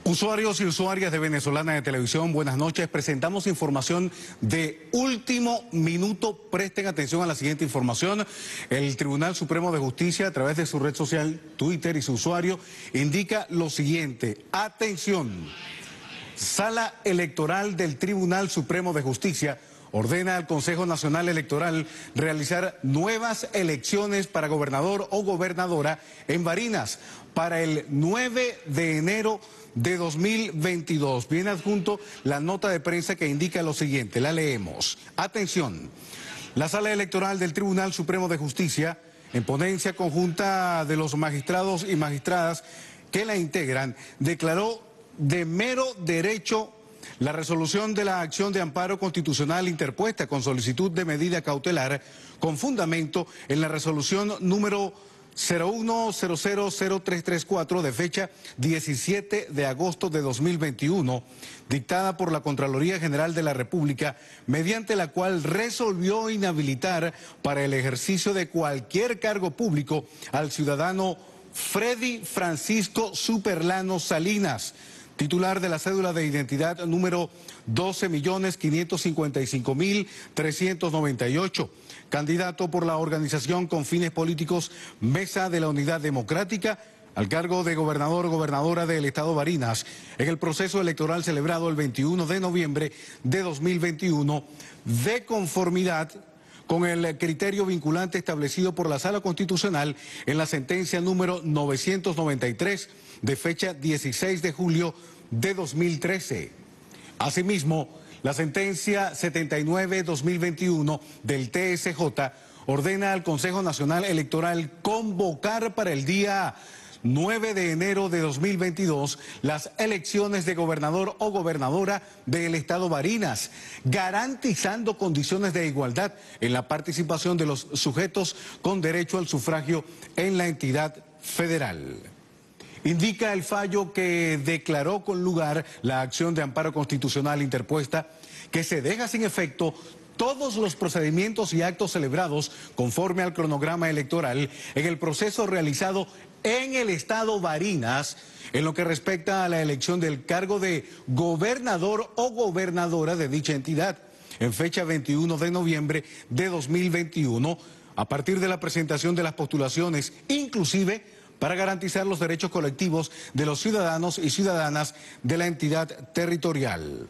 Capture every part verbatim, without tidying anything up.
Usuarios y usuarias de Venezolana de Televisión, buenas noches. Presentamos información de último minuto. Presten atención a la siguiente información. El Tribunal Supremo de Justicia, a través de su red social Twitter y su usuario, indica lo siguiente. Atención. Sala Electoral del Tribunal Supremo de Justicia ordena al Consejo Nacional Electoral realizar nuevas elecciones para gobernador o gobernadora en Barinas para el nueve de enero de dos mil veintidós. Viene adjunto la nota de prensa que indica lo siguiente, la leemos. Atención, la Sala Electoral del Tribunal Supremo de Justicia, en ponencia conjunta de los magistrados y magistradas que la integran, declaró de mero derecho la resolución de la acción de amparo constitucional interpuesta con solicitud de medida cautelar con fundamento en la resolución número cero uno cero cero cero tres tres cuatro de fecha diecisiete de agosto de dos mil veintiuno, dictada por la Contraloría General de la República, mediante la cual resolvió inhabilitar para el ejercicio de cualquier cargo público al ciudadano Freddy Francisco Superlano Salinas, titular de la cédula de identidad número doce millones quinientos cincuenta y cinco mil trescientos noventa y ocho, candidato por la organización con fines políticos Mesa de la Unidad Democrática al cargo de gobernador o gobernadora del estado Barinas en el proceso electoral celebrado el veintiuno de noviembre de dos mil veintiuno, de conformidad con el criterio vinculante establecido por la Sala Constitucional en la sentencia número novecientos noventa y tres de fecha dieciséis de julio de dos mil trece. Asimismo, la sentencia setenta y nueve de dos mil veintiuno del T S J ordena al Consejo Nacional Electoral convocar para el día nueve de enero de dos mil veintidós las elecciones de gobernador o gobernadora del estado Barinas, garantizando condiciones de igualdad en la participación de los sujetos con derecho al sufragio en la entidad federal. Indica el fallo que declaró con lugar la acción de amparo constitucional interpuesta que se deja sin efecto todos los procedimientos y actos celebrados conforme al cronograma electoral en el proceso realizado en el estado Barinas en lo que respecta a la elección del cargo de gobernador o gobernadora de dicha entidad en fecha veintiuno de noviembre de dos mil veintiuno, a partir de la presentación de las postulaciones, inclusive para garantizar los derechos colectivos de los ciudadanos y ciudadanas de la entidad territorial.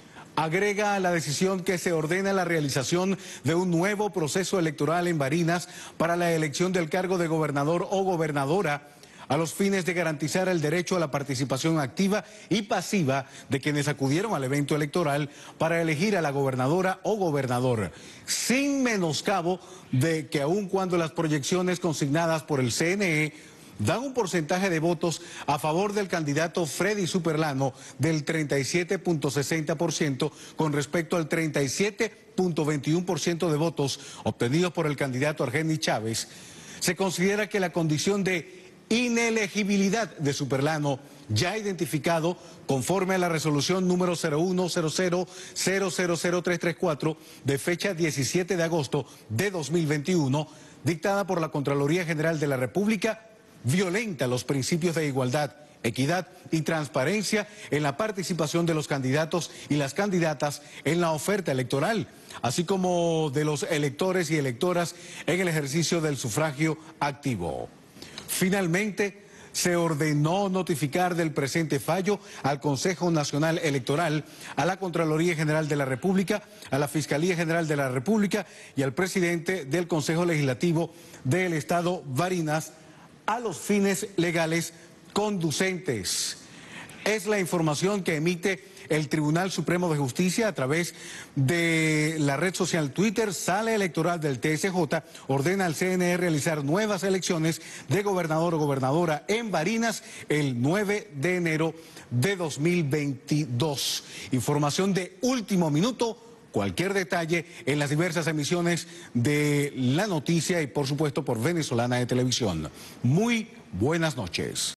Agrega a la decisión que se ordena la realización de un nuevo proceso electoral en Barinas para la elección del cargo de gobernador o gobernadora a los fines de garantizar el derecho a la participación activa y pasiva de quienes acudieron al evento electoral para elegir a la gobernadora o gobernador, sin menoscabo de que aun cuando las proyecciones consignadas por el C N E dan un porcentaje de votos a favor del candidato Freddy Superlano del treinta y siete punto sesenta por ciento con respecto al treinta y siete punto veintiuno por ciento de votos obtenidos por el candidato Argenis Chávez, se considera que la condición de inelegibilidad de Superlano, ya identificado conforme a la resolución número cero uno cero cero cero cero cero tres tres cuatro de fecha diecisiete de agosto de dos mil veintiuno, dictada por la Contraloría General de la República, violenta los principios de igualdad, equidad y transparencia en la participación de los candidatos y las candidatas en la oferta electoral, así como de los electores y electoras en el ejercicio del sufragio activo. Finalmente, se ordenó notificar del presente fallo al Consejo Nacional Electoral, a la Contraloría General de la República, a la Fiscalía General de la República y al presidente del Consejo Legislativo del Estado Barinas, a los fines legales conducentes. Es la información que emite el Tribunal Supremo de Justicia a través de la red social Twitter. Sala Electoral del T S J ordena al C N E realizar nuevas elecciones de gobernador o gobernadora en Barinas el nueve de enero de dos mil veintidós. Información de último minuto. Cualquier detalle en las diversas emisiones de La Noticia y por supuesto por Venezolana de Televisión. Muy buenas noches.